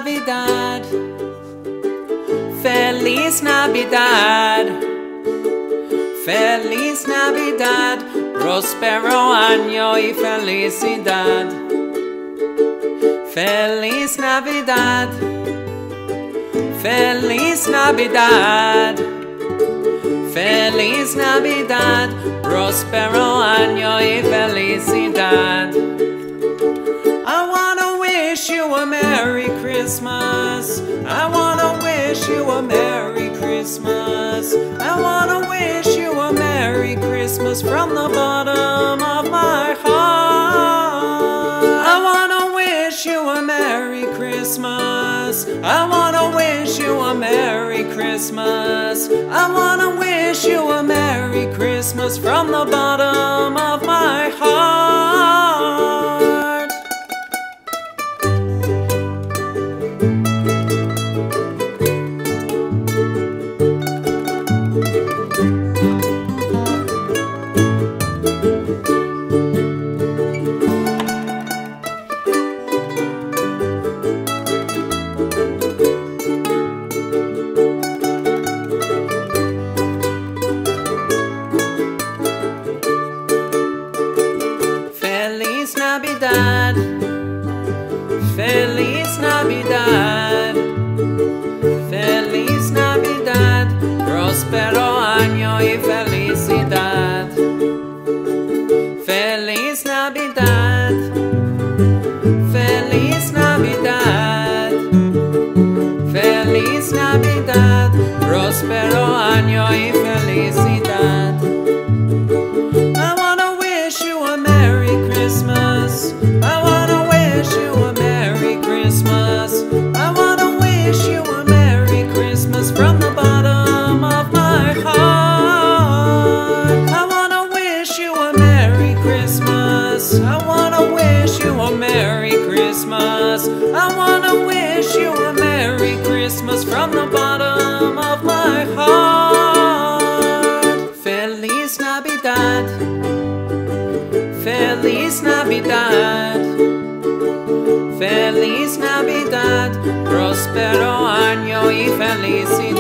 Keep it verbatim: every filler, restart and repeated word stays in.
Navidad, Feliz Navidad, Feliz Navidad, próspero año y felicidad. Feliz Navidad, Feliz Navidad, Feliz Navidad, próspero año y felicidad. I wanna wish you a Merry Christmas. I wanna wish you a Merry Christmas. I wanna wish you a Merry Christmas from the bottom of my heart. I wanna wish you a Merry Christmas. I wanna wish you a Merry Christmas. I wanna wish you a Merry Christmas from the bottom of my heart. Feliz Navidad, Feliz Navidad, Feliz Navidad, próspero año y felicidad. Feliz Navidad, Feliz Navidad, Feliz Navidad, próspero año y felicidad. I wanna wish you a Merry Christmas. I wanna wish you a Merry Christmas. I wanna wish you a Merry Christmas from the bottom of my heart. I wanna wish you a Merry Christmas. I wanna wish you a Merry Christmas. I wanna wish you a Merry Christmas from the bottom of my heart. Feliz Navidad, Feliz Navidad, Feliz Navidad, próspero año y felicidad.